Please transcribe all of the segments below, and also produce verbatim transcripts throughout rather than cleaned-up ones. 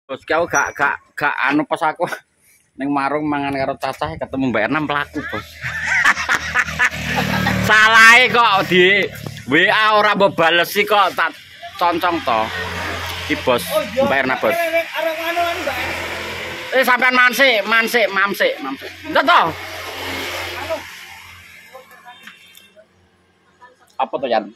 Bos kau gak gak gak anu pas aku neng marung mangan karo cacah ketemu Mbak Erna pelaku bos. Salahe kok di W A ora mbok balesi kok tak concong to. Ki bos Mbak Erna bos. Eh sampean mansik, mansik, mamsik, mamsik. Entar to. Apa to Yan?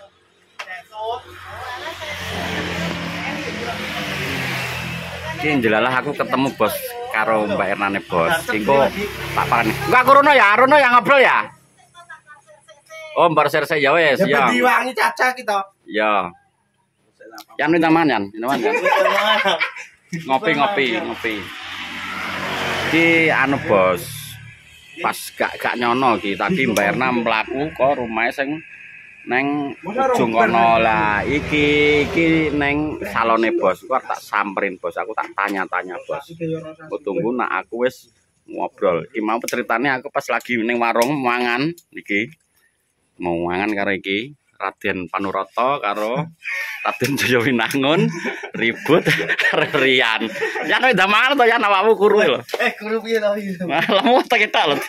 Iki jelalah aku ketemu bos karo Mbak Ernane bos. Engko tak parani. Enggak aku rono ya, rono yang ngobrol ya. Oh, Mbak Serse ya wes ya. Diwangi caca kita. Ya. Yan minta mangan, minta mangan. Ngopi ngopi ngopi. Iki anu bos. Pas gak gak nyono iki tadi Mbak Erna mlaku kok rumahe sing neng ujung kono lah iki iki neng salone bos gua tak samperin bos aku tak tanya-tanya bos aku tunggu nak aku wis ngobrol iki mau ceritanya aku pas lagi neng warung mangan iki mau mangan karo iki Raden Panuroto karo Raden Jayawinangun ribut karo Rian ya nek mangan to ya awakmu kuru lho eh kuru piye to iki lamu tak kita lho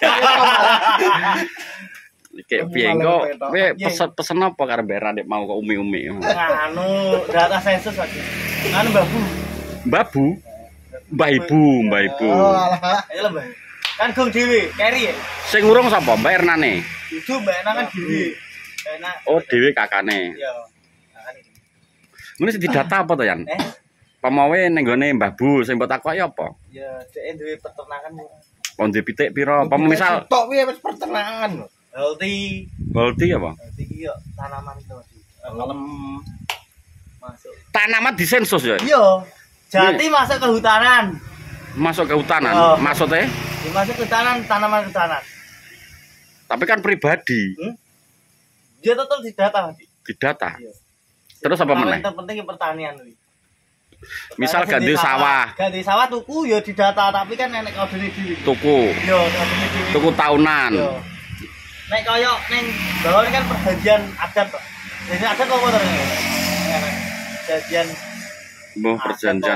Oke, piye engko kowe pesen-pesen apa karo Mbak Erna mau kok umi-umi? Anu, data sensus lagi. Anu Mbak Bu. Mbak Bu. Mbak Ibu, Mbak Ibu. Oh, alah. Ayo Mbak. Kan gong dhewe, keri ya. Sing urung sapa? Mbak Ernane. Itu Mbak Erna kan dhewe. Enak. Oh, dhewe kakane. Iya. Kakane. Ngene sing didata apa to, Yan? Eh. Pamawe ning gone Mbah Bu sing mbok takoki apa? Ya, dhek duwe peternakan. Pon pitik pira? Apa misal tok piye wis peternakan. Holti. Holti apa? Holti iki yo tanaman itu Mas. Kelem masuk. Tanaman disensus ya? Iya. Jati masuk ke hutanan. Masuk ke hutanan. Oh. Maksudnya? Masuk ke hutanan, tanaman hutanan. Tapi kan pribadi. Hmm? Dia tetap didata, Mas. Didata. Iya. Terus apa meneh? Yang penting pertanian kuwi. Misal ganti sawah. Ganti sawah tuku ya didata, tapi kan enek kodene dhewe. Tuku. Yo, kodene dhewe. Tuku tahunan. Yo. Nek kaya ning bawah kan perjanjian adat kok. Jadi adat kok ngono to. Perjanjian. Mbah perjanjian.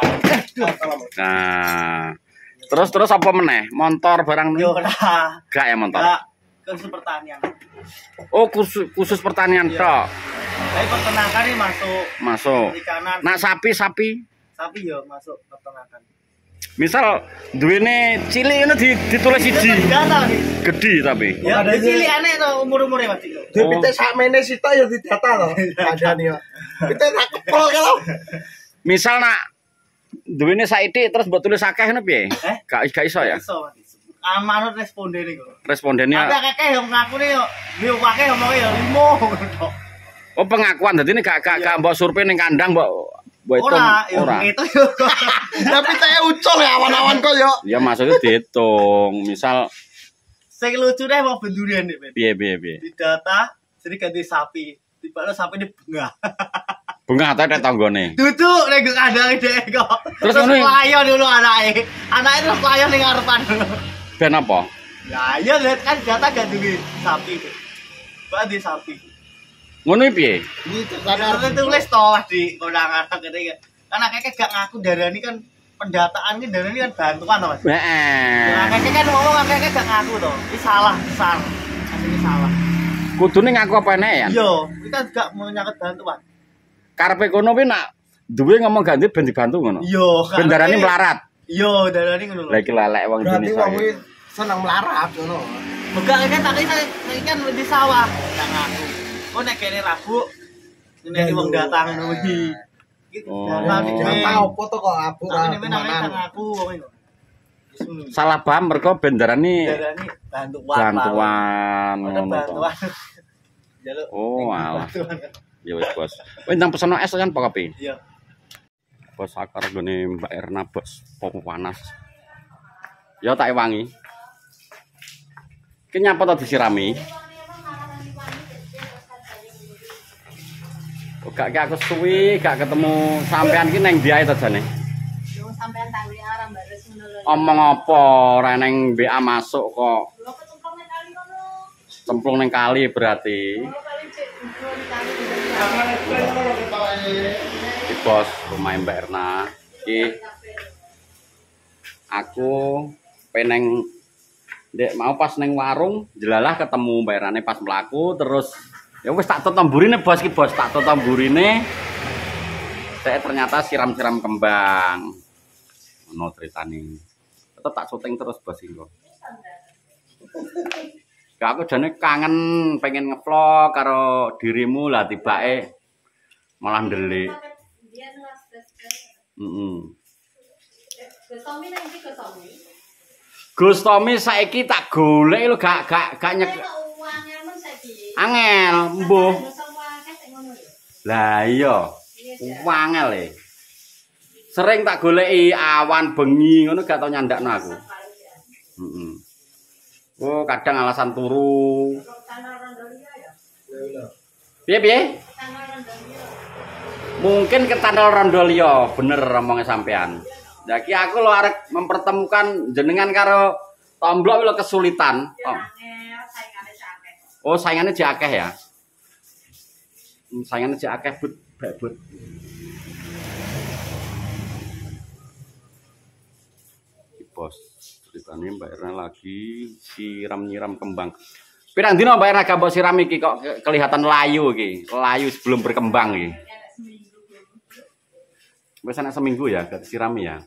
Nah. Terus terus apa meneh? Motor barang Yo nah. Gak ya motor. Gak. Khusus pertanian. Oh, khusus khusus pertanian tok. Tapi peternakan ini masuk. Masuk. Perikanan. Nah, sapi-sapi. Sapi yo masuk peternakan. Misal duwene cilik ngono ditulis siji. Gede tapi. Ya, cilik aneh to umur-umure Mas. Dipite sakmene sita ya didata to. Padane yo. Pite tak kepol kalau. Misal nak duwene saithik terus mbok tulis akeh ngono piye? Eh? Gak gak iso ya? Iso, Mas. Amanut responden iku. Respondennya. Ada kakek yang ngakune yo, yo kakek ngomongnya yo limo. Oh, pengakuan dadi ini gak gak gak mbok survei ning kandang mbok mbok hitung Ora, ora. Itu yo. Tapi teh ucul ya awan-awan kok yo. Ya maksudnya dihitung. Misal Sing lucu deh mau bendurian nih, Ben. piye piye piye. Di data jadi ganti sapi. Tiba-tiba sapi ini bengah. Bunga ate nek tanggane. Duduk nek kandange dhek kok. Terus Terus ngene. layon dulu anake. Anake terus layon ning ngarepan. Ben apa? Ya iya lihat kan data ganti sapi. Ganti sapi. Ngono piye? Itu karena tulis toh di kondangan ketika karena kakek gak ngaku darani kan pendataan ini darani kan bantuan toh Mas. Heeh. Nah kakek kan ngomong kakek gak ngaku toh. Ini salah besar. Ini salah. Kudune ngaku apa enek ya? Iya, kita gak mau nyangkut bantuan. Karepe kono kuwi nak duwe ngomong ganti ben dibantu ngono. Iya, Ben darani melarat. Iya, darani ngono lho. Lah iki lelek wong Berarti Indonesia. wong kuwi seneng melarat ngono. Bukan kan tadi saya kan di sawah gak ngaku. Kok nek kene rabuk ngene wong datang ngono iki. Gitu. Oh. Data opo to kok abu Tapi nek namanya gak ngaku wong iku. Salah paham mergo ben darani Darani bantuan. bantuan Ada ngono to. bantuan. Jaluk. Oh, alah. Bantuan. Ya wis, Bos. Kowe ndang pesen es kan apa kopi? Iya. Bos akar gone Mbak Erna, Bos. Popo panas. Ya tak wangi. Ki nyapa to disirami? Oh, gak gak aku suwi, gak ketemu sampean ki neng ndi ae to jane? Yo sampean tak W A ora bares ngono lho. Omong apa ora neng B A masuk kok. Lho kecemplung ning kali kono. Cemplung neng kali berarti. Lho kali cek di kali. Di Bos rumah Mbak Erna. Iki aku peneng Dek mau pas neng warung jelalah ketemu bayarane pas melaku terus ya wis tak totomburine bos ki bos tak totomburine saya ternyata siram-siram kembang ono ceritane tetep tak syuting terus bos iki kok gak aku jane kangen pengen ngevlog karo dirimu lah tibake malah ndelik heeh Gostomi nang iki gostomi. Gustomi saiki tak golek lho gak gak gak nyek. Angel, mbuh. Lah iya. Angel e. Sering tak goleki awan bengi ngono gak tau nyandakno aku. Heeh. Oh, kadang alasan turu. Piye piye? Mungkin ketandal rondo liya, bener omonge sampean. Lah ki aku lho arek mempertemukan jenengan karo Tomblok lho kesulitan. Oh, oh saingane jek akeh ya. Saingane jek akeh but but. Bos, ceritane Mbak Erna lagi siram-nyiram kembang. Pirang dina Mbak Erna gak mbok siram iki kok kelihatan layu iki, layu sebelum berkembang iki. Wis ana seminggu ya gak sirami ya.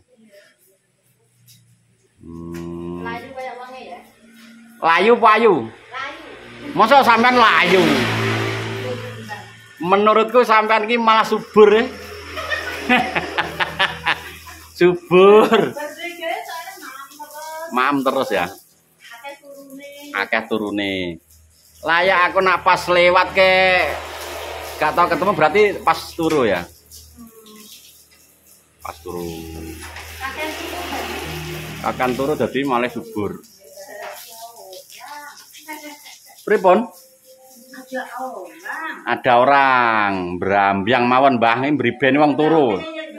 Hmm. Layu kayak wangi ya. Layu payu. Layu. Masa sampean layu? Menurutku sampean ki malah subur ya. Subur. Mam terus ya. Akeh turune. Akeh turune. Layak aku nak pas lewat ke gak tau ketemu berarti pas turu ya. Pas turu. Kakek turu. Akan turu jadi malah subur. Pripun? Ada orang. Ada orang berambyang mawon mbah ini mribene wong turu.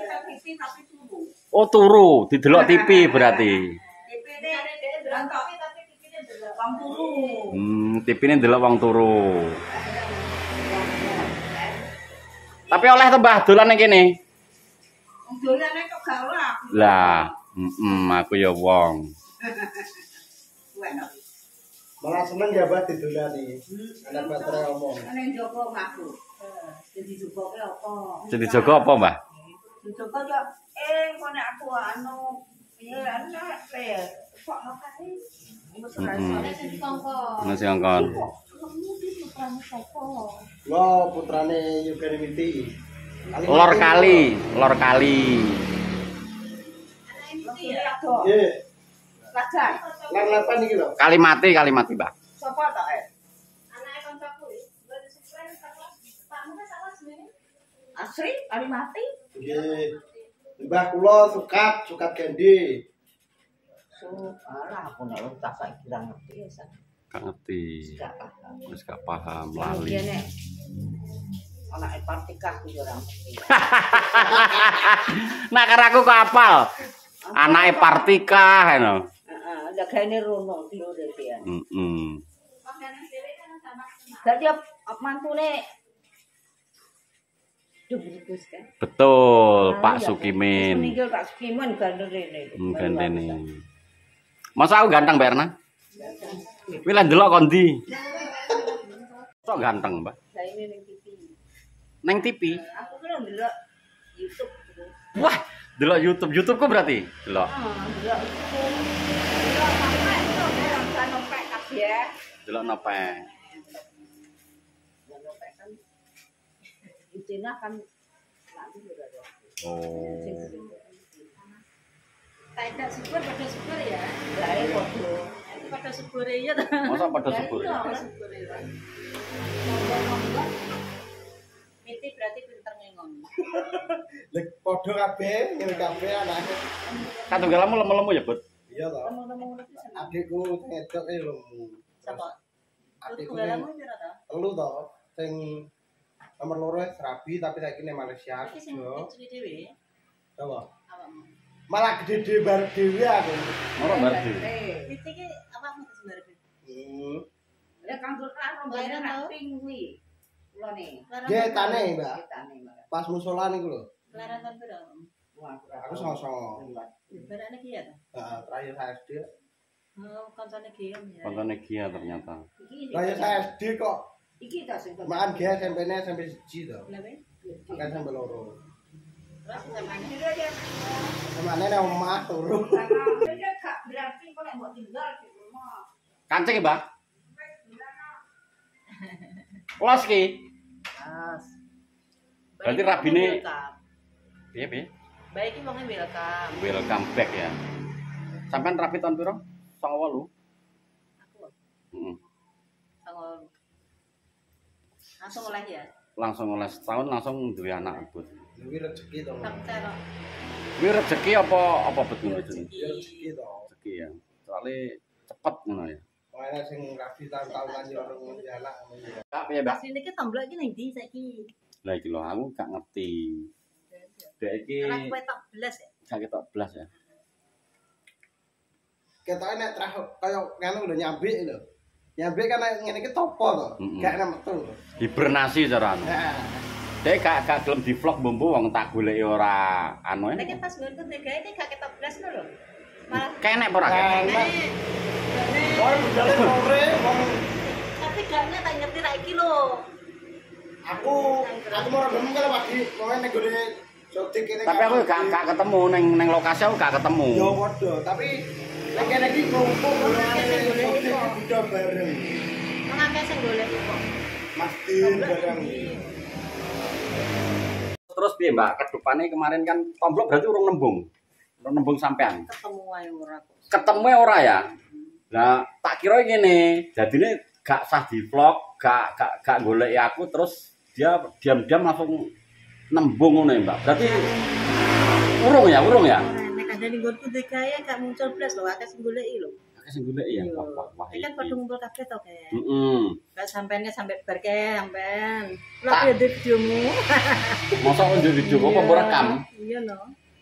Oh turu, didelok T V berarti. Hmm, T V-ne ndelok wong turu. Tapi oleh tembah dolan ning kene. Dolane kok gak ora. Lah, heeh, aku ya wong. Malah seneng ya Mbak didolani. Anak baterai ngomong. Nek njogo aku. Jadi jogoke apa? Jadi jaga apa, Mbah? Jogo yo eh kok nek aku anu piye ana pe kok makane. Nasi angkon. Wah, putrane Yugani Miti. Lor kali, lor kali. Nggih. Lajar. Lan lapan iki lho. Kali mati, kali mati, Mbah. Sapa tok eh? Anake kancaku wis Pakmu kan sama jenenge. Asri kali mati. Nggih. Mbah kula sukat, sukat gendi. So, alah aku nek tak saiki ra ngerti ya. Gak ngerti. Gak paham. Wis gak paham Lali. lali. Anake partikah ku yo ora ngerti. Nah, karo aku kok apal. Anake Partika ngono. Heeh, ndak gaene rono dilure pian. Heeh. Dadi mantune Dubrikus kan. Betul, Pak Sukimin. Meninggal Pak Sukimin gandene. Hmm, gandene. Masa aku ganteng, Mbak Erna? Kuwi lah ndelok kondi. Sok ganteng, Mbak. Lah ini ning T V. Neng T V. Aku kira ndelok YouTube. Wah, delok YouTube. YouTube ku berarti? Delok. Ah, ndelok YouTube. Ndelok sampai itu ora sampai kabeh ya. Delok nope. Ndelok kan. Intinya kan nanti juga ada. Oh. Tak subur pada subur ya. Lah e padha. Itu pada subur ya ta. Masa pada subur. Pada subur ya. Miti berarti pinter ngengon. Lek padha kabeh, ngene kabeh anake. Katunggalmu lemu-lemu ya, Bud? Iya toh. Adikku ngedok e lho. Sapa? Adikku Tunggalmu pira ta? telu toh. Sing nomor loro Serabi tapi saiki ning Malaysia. Iki sing cuci dhewe. Apa? Awakmu. Malah gede-gede bar dhewe aku. Ora berarti. Miti ki awakmu sebenarnya. Hmm. Ya kantor kan rombongan nak ping kuwi. Kula ne. Nggih tane, Mbak. Tane, Mbak. Pas musola niku lho. Kelaran tahun pira? Aku songo-songo. Berane ki ya ta? Heeh, terakhir saya S D. Oh, kancane ki ya. Kontone Gia ternyata. Iki. Terakhir saya S D kok. Iki ta sing Makan dia S M P-nya sampai siji to. Lha weh. Makan sampai loro. Terus sampeyan dia dia. Sama nene omah turu. Dia gak berarti kok nek mbok tinggal di rumah. Kancing, Mbak. Kelas ki. Mas. Berarti rabine piye piye? Baik iki wonge welcome. Welcome back ya. Sampean rapi tahun piro? Songo wolu. Aku. Heeh. Sango. Langsung oleh ya. Langsung oleh setahun langsung duwe anak but. Kuwi rezeki to. Tak cero. Kuwi rezeki apa apa betul itu? Rezeki to. Rezeki ya. Soale cepet ngono ya. Makanya sing rapi tahun-tahunan yo orang ngomong anak ngomong ya. Kak piye, Mbak? Asline ki tomblok iki ning ndi saiki? Lah iki lho aku gak ngerti. Dek iki Ora kowe tak belas ya. gak ketok blas ya. Ketoke nek trah kaya ngono lho nyambik lho. Nyambik kan ngene iki topo to. Mm-mm. Gak enak metu. Hibernasi cara anu. Heeh. Dek gak gak gelem di vlog mbombo wong tak goleki ora anu Nek ya. pas nggonku tegae iki gak ketok belas lho. Malah Kenek apa ora kenek? Enak. Wong budale sore wong tapi gak nek tak ngerti ra iki lho. aku aku mau demen kalau pagi mau nek gone syuting kene. Tapi aku gak gak ketemu ning ning lokasi aku gak ketemu. Yo padha, tapi nek kene iki ngumpul syuting udah bareng. Wong akeh sing golek kok. Mesti bareng. Terus piye, Mbak? Kedupane kemarin kan tomblok berarti urung nembung. Urung nembung sampean. Ketemu wae ora kok. Ketemu ora ya? Lah tak kira ngene, dadine gak sah di vlog, gak gak gak goleki aku terus dia diam-diam langsung nembung ngono ya, Mbak. Berarti urung ya, urung ya? Nek kandhane nggonku tegae gak muncul blas lho, akeh sing goleki lho. Akeh sing goleki ya. Wah, wah, wah. Iki kan padha ngumpul kabeh to, Kek. Heeh. Gak sampeannya sampai berke sampean. Lha Tak. piye di videomu? Mosok njuk video apa mbok rekam? Iya no.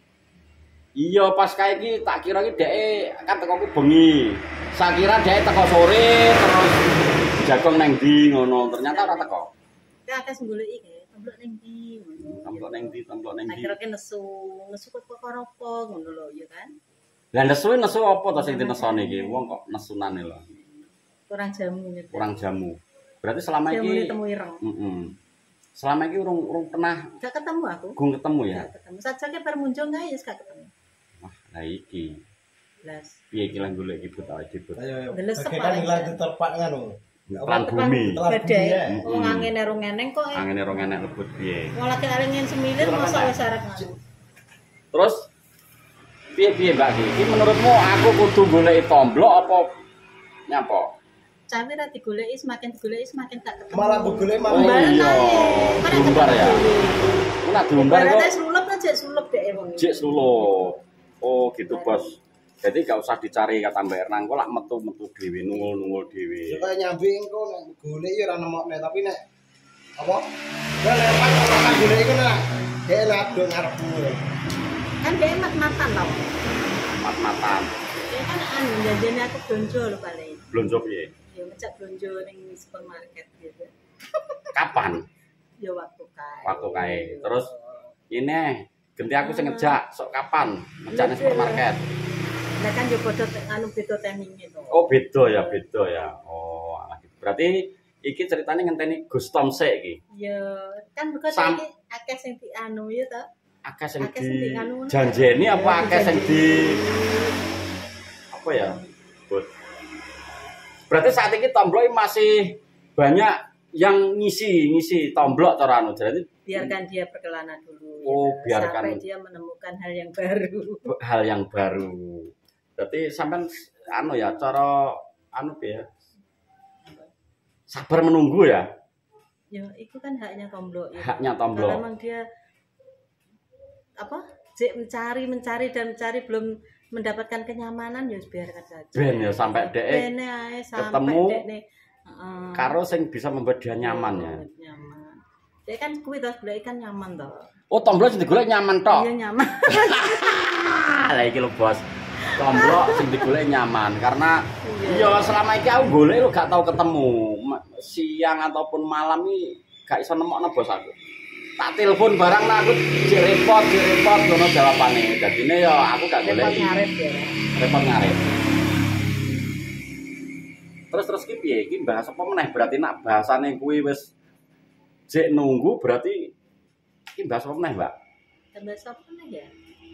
Iya pas kae iki tak kira iki dheke kan teko ku bengi. Sak kira dheke teko sore terus jagong nang ndi ngono. Ternyata ora teko. Ya akeh sing goleki Kek. Temblok ning ndi ngono. Templok nang ndi, templok nang Tak ndi. kira ke nesu, nesu kok perkara apa ngono lho, ya kan. Lah nesu nesu apa to sing dinesone iki? Wong kok nesunane lho. Kurang jamu ya. Kurang jamu. Berarti selama Jamu iki ditemu ireng. heeh. Selama iki urung urung pernah Gak ketemu aku. gung ketemu ya. Gak ketemu. Saja ke bermunjung ae wis gak ketemu. Wah, lah iki. Blas. Piye iki lan golek iki but awake dhewe. Ayo. Delesep Kan paling. hilang diterpak ngono. Telan bumi. Badai. Mm-mm. Wong angin erong eneng kok. eh. Angene rong enek lebut piye. Wong lagi angin semilir masa wis arep ngono. Terus piye-piye Mbak iki? Iki menurutmu aku kudu goleki tomblok apa nyapa? Cawe ra digoleki semakin digoleki semakin gak ketemu. Malah begole Oh malah. iya. Diumbar ya. Ku nak diumbar kok Berarti sulap aja sulap dek wong. jek sulup. Oh gitu bos. Jadi gak usah dicari kata Mbak Ernang, kok lak metu-metu dhewe, nungul-nungul dhewe. Ya kaya nyambi engko nek golek ya ora nemokne, tapi nek apa? Ya lewat kan golek iku nek dhek lak do ngarepmu. Kan dia mat-matan tau. Mat-matan. Dia kan anu janjane aku blonjo lho paling. Blonjo piye? Ya ngecek blonjo ning supermarket gitu. Kapan? Ya waktu kae. Waktu kae. Terus ini ganti aku sing ngejak, sok kapan? Ngejak nang supermarket. Lah kan yo padha anu beda timingnya to. Oh beda ya, beda ya. Oh, alah gitu. Berarti iki ceritanya ngenteni Gus Tom sik iki. Ya kan bukan Sam- iki akeh sing dianu ya to. Akeh sing Akeh sing di dianu ngono. janjeni apa Ya, akeh sing di apa ya? Bud. Berarti saat ini tomblok masih banyak yang ngisi ngisi tomblok to anu. Jadi Biarkan dia berkelana dulu. Oh, ya. biarkan. Sampai dia menemukan hal yang baru. hal yang baru. Berarti sampean anu ya cara anu ya. Sabar menunggu ya. Ya, itu kan haknya tomblok ya. Haknya tomblok. Kalau memang dia apa? Cek mencari, mencari dan mencari belum mendapatkan kenyamanan ya biarkan saja. Ben ya sampai dhek Ben ae sampai ketemu dekne heeh. karo sing bisa membuat dia nyaman ya. Nyaman. Dia kan kuwi to golek kan nyaman to. Oh, tomblok sing digolek nyaman tok. Iya nyaman. Lah iki lho, Bos. Tomblok sing digolek nyaman karena iya selama iki aku golek lho gak tau ketemu. Ma- Siang ataupun malam iki gak iso nemokno Bos aku. tak telepon barang lah aku jek repot, jek repot ngono jawabane. Dadine ya aku gak golek. Repot ngarit ya. Repot ngarit. Terus terus ki piye? Iki bahas apa meneh berarti nak bahasane kuwi wis jek nunggu berarti iki bahas apa meneh, Mbak? Tambah sapa nih ya?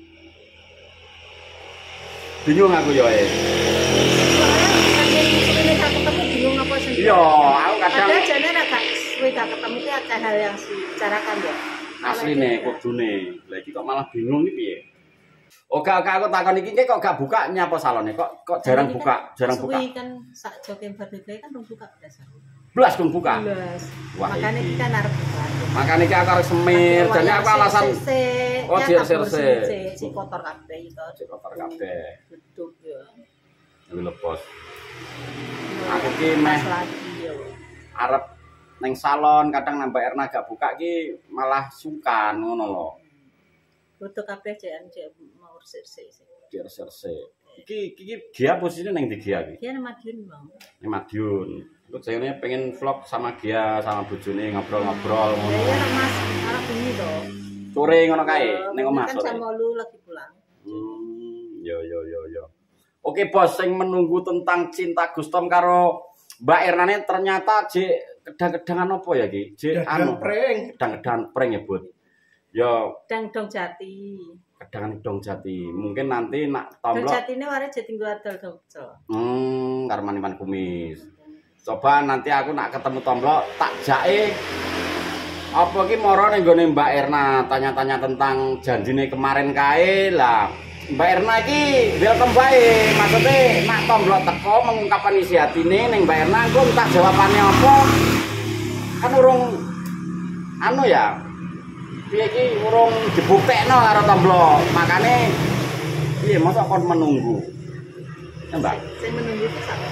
Bingung aku ya. Eh. Soalnya ini gak ketemu bingung apa sendiri. Iya, aku kadang ada jane nek gak suwe gak ketemu ki akeh hal yang dibicarakan ya. asline kudune. Lah iki kok malah bingung iki piye? Oh gak gak aku takon iki kok gak buka nyapa salone? Kok kok jarang buka, jarang buka. Suwi kan sak jokem barbecue kan rong buka belas. Blas dong buka. Belas. Wah, Makane iki. iki kan arep buka. Makane iki aku arep semir, jane aku alasan Oh, dirsir-sir. Si kotor kabeh itu. cek kotor kabeh. Betul ya. Iki lepas. Aku ki meh lagi ya. arep neng salon kadang nambah Erna gak buka ki malah sungkan ngono lho. Butuh kabeh cek cek mau sirse. Dirsir-sir. Iki iki Gia posisinya neng di Gia iki. Dia nama Madiun, Bang. Ning Madiun. Aku jane pengen vlog sama Gia sama bojone ngobrol-ngobrol ngono. Ya ya Mas, arep bunyi to. Sore ngono kae ning omah Kan sore. jam delapan lagi pulang. Hmm, yo yo yo yo. Oke bos, sing menunggu tentang cinta Gustom karo Mbak Ernane ternyata jek kedang-kedangan apa ya ki? Jek anu prank. kedang-kedangan prank ya, Bud. Yo Dang-dong jati. kedangan dong jati. Mungkin nanti nak Dong tomblo jatine ware jati adol dong. hmm karo maniman kumis. Coba nanti aku nak ketemu tomblo tak jake apa ki moro ning gone Mbak Erna tanya-tanya tentang janjine kemarin kae lah. Mbak Erna iki welcome bae. Maksudnya nak tomblo teko mengungkapkan isi hatine ning Mbak Erna engko entah jawabannya apa. Kan urung anu ya. Piye iki urung dibuktekno karo tomblo. Makane piye mosok kon menunggu. Ya, Mbak. Saya menunggu itu sampai.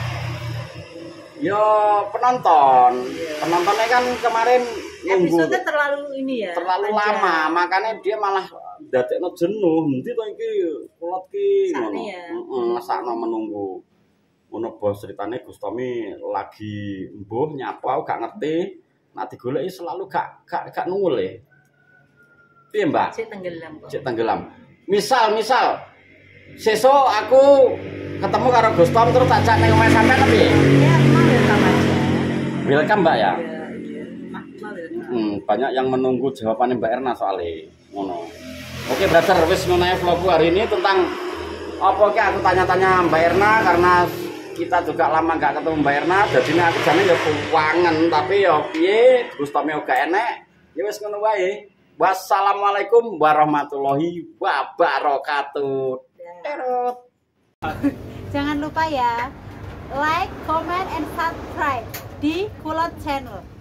Yo penonton. Penontonnya kan kemarin nunggu Episode terlalu ini ya. terlalu panjang. lama, makanya dia malah dadekno jenuh. Endi to iki kulot ki ngono. Sakne ya. Heeh, ngesakno menunggu. Ngono bos ceritane Gustomi lagi mbuh nyapa aku gak ngerti. Nek digoleki selalu gak gak gak nungul e. Piye, Mbak? Cek tenggelam kok. Cek tenggelam. Misal, misal sesuk aku ketemu karo Gustom terus tak cak ning omahe sampean piye? Ya, mau welcome aja. Welcome, Mbak ya. Ya, iya. Mah, mau welcome. Hmm, banyak yang menunggu jawabannya Mbak Erna soalnya ngono. Oke, brother, wis ngono ae vlogku hari ini tentang apa ki aku tanya-tanya Mbak Erna karena kita juga lama gak ketemu Mbak Erna, jadi aku jane ya kuwangen tapi ya piye Gustome gak enek. Ya wis ngono wae. Wassalamualaikum warahmatullahi wabarakatuh. Terus. Jangan lupa ya, like, comment, and subscribe di Kulot Channel.